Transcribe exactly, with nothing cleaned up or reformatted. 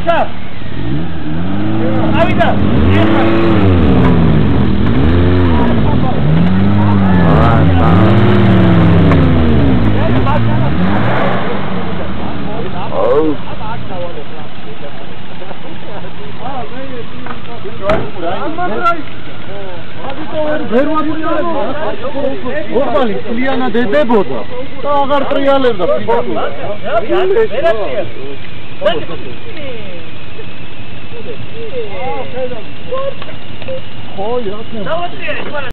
Asa! Awit na! Oh. Ოფალი კლიანად ედებოდა და აღარ ტრიალებდა. ხო, იახლა.